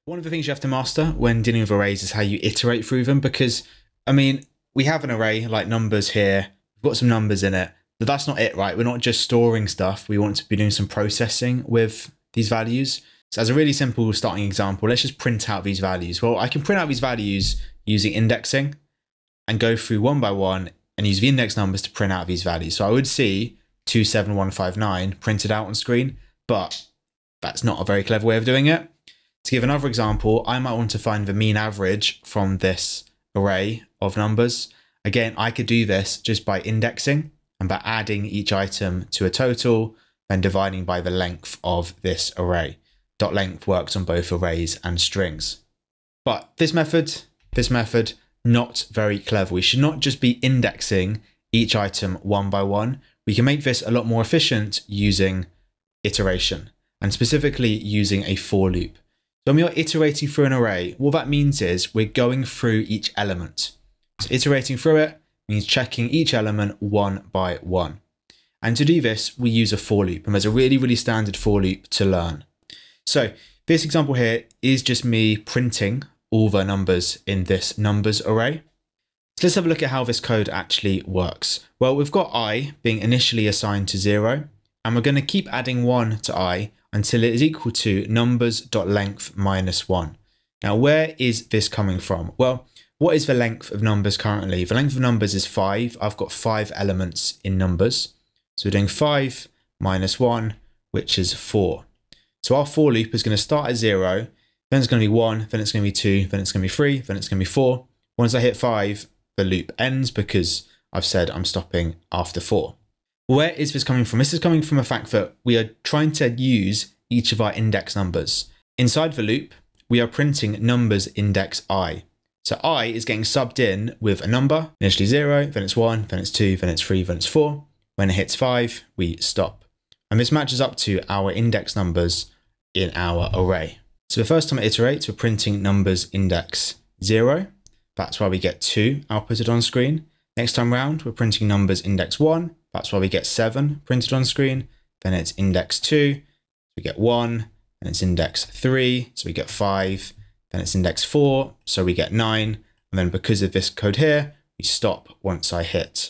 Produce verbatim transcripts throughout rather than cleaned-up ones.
One of the things you have to master when dealing with arrays is how you iterate through them, because, I mean, we have an array like numbers here. We've got some numbers in it, but that's not it, right? We're not just storing stuff. We want to be doing some processing with these values. So as a really simple starting example, let's just print out these values. Well, I can print out these values using indexing and go through one by one and use the index numbers to print out these values. So I would see two seven one five nine printed out on screen, but that's not a very clever way of doing it. To give another example, I might want to find the mean average from this array of numbers. Again, I could do this just by indexing and by adding each item to a total and dividing by the length of this array. Dot length works on both arrays and strings. But this method, this method, not very clever. We should not just be indexing each item one by one. We can make this a lot more efficient using iteration, and specifically using a for loop. So when we are iterating through an array, what that means is we're going through each element. So iterating through it means checking each element one by one. And to do this, we use a for loop, and there's a really, really standard for loop to learn. So this example here is just me printing all the numbers in this numbers array. So let's have a look at how this code actually works. Well, we've got I being initially assigned to zero, and we're going to keep adding one to I until it is equal to numbers.length minus one. Now, where is this coming from? Well, what is the length of numbers currently? The length of numbers is five. I've got five elements in numbers. So we're doing five minus one, which is four. So our for loop is going to start at zero, then it's going to be one, then it's going to be two, then it's going to be three, then it's going to be four. Once I hit five, the loop ends because I've said I'm stopping after four. Where is this coming from? This is coming from the fact that we are trying to use each of our index numbers. Inside the loop, we are printing numbers index I. So I is getting subbed in with a number, initially zero, then it's one, then it's two, then it's three, then it's four. When it hits five, we stop. And this matches up to our index numbers in our array. So the first time it iterates, we're printing numbers index zero. That's why we get two outputted on screen. Next time round, we're printing numbers index one. That's why we get seven printed on screen. Then it's index two, we get one, and it's index three, so we get five. Then it's index four, so we get nine. And then because of this code here, we stop once I hit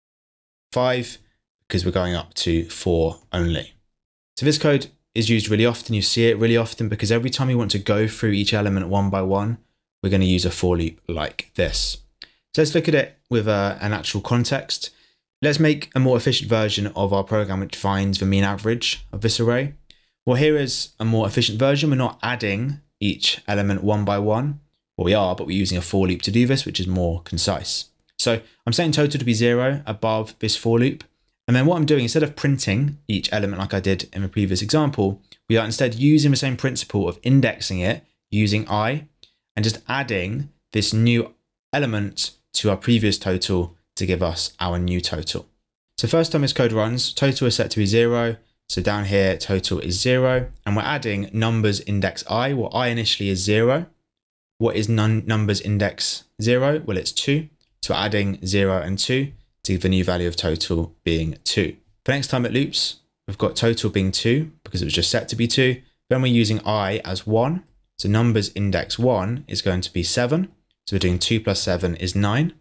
five, because we're going up to four only. So this code is used really often. You see it really often because every time you want to go through each element one by one, we're going to use a for loop like this. So let's look at it with a, an actual context. Let's make a more efficient version of our program which finds the mean average of this array. Well, here is a more efficient version. We're not adding each element one by one. Well, we are, but we're using a for loop to do this, which is more concise. So I'm setting total to be zero above this for loop. And then what I'm doing, instead of printing each element like I did in the previous example, we are instead using the same principle of indexing it using I and just adding this new element to our previous total to give us our new total. So first time this code runs, total is set to be zero. So down here, total is zero. And we're adding numbers index I. Well, I initially is zero. What is num numbers index zero? Well, it's two. So we're adding zero and two to give the new value of total being two. The next time it loops, we've got total being two because it was just set to be two. Then we're using I as one. So numbers index one is going to be seven. So we're doing two plus seven is nine.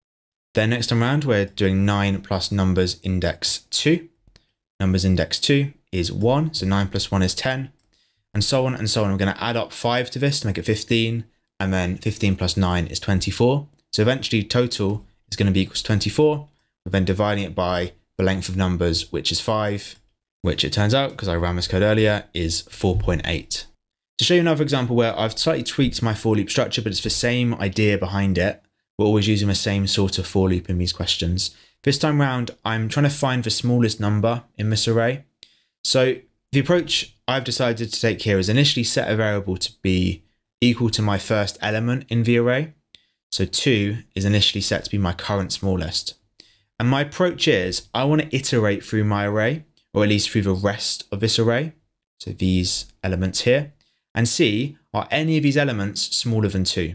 Then next time around, we're doing nine plus numbers index two. Numbers index two is one. So nine plus one is ten. And so on and so on. We're going to add up five to this to make it fifteen. And then fifteen plus nine is twenty-four. So eventually total is going to be equals twenty-four. We're then dividing it by the length of numbers, which is five, which it turns out, because I ran this code earlier, is four point eight. To show you another example where I've slightly tweaked my for loop structure, but it's the same idea behind it. We're always using the same sort of for loop in these questions. This time round, I'm trying to find the smallest number in this array. So the approach I've decided to take here is initially set a variable to be equal to my first element in the array. So two is initially set to be my current smallest. And my approach is I want to iterate through my array, or at least through the rest of this array. So these elements here, and see, are any of these elements smaller than two?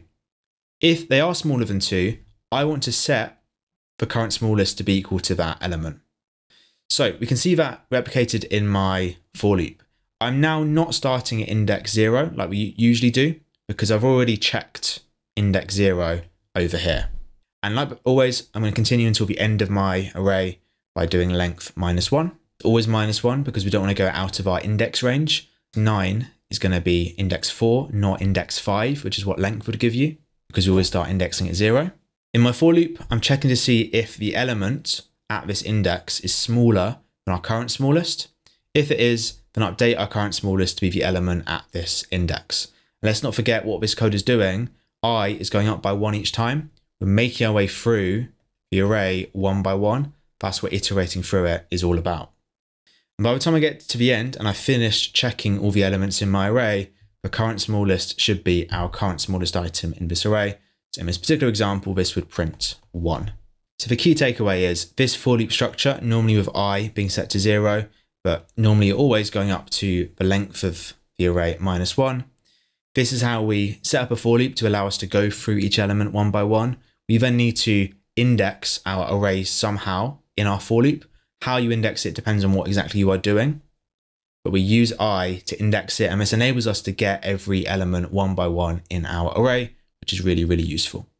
If they are smaller than two, I want to set the current smallest to be equal to that element. So we can see that replicated in my for loop. I'm now not starting at index zero like we usually do. because I've already checked index zero over here. And like always, I'm going to continue until the end of my array by doing length minus one. Always minus one because we don't want to go out of our index range. nine is going to be index four, not index five, which is what length would give you, because we always start indexing at zero. In my for loop, I'm checking to see if the element at this index is smaller than our current smallest. If it is, then update our current smallest to be the element at this index. And let's not forget what this code is doing. I is going up by one each time. We're making our way through the array one by one. That's what iterating through it is all about. And by the time I get to the end and I finished checking all the elements in my array, the current smallest should be our current smallest item in this array. So in this particular example, this would print one. So the key takeaway is this for loop structure, normally with I being set to zero, but normally always going up to the length of the array minus one. This is how we set up a for loop to allow us to go through each element one by one. We then need to index our array somehow in our for loop. How you index it depends on what exactly you are doing, but we use I to index it, and this enables us to get every element one by one in our array, which is really, really useful.